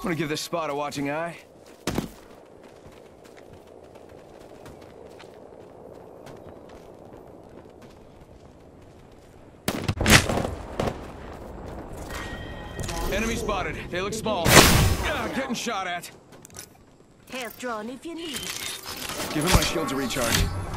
Want to give this spot a watching eye? Enemy spotted. They look small. Getting shot at. Health drawn if you need it. Give him my shield to recharge.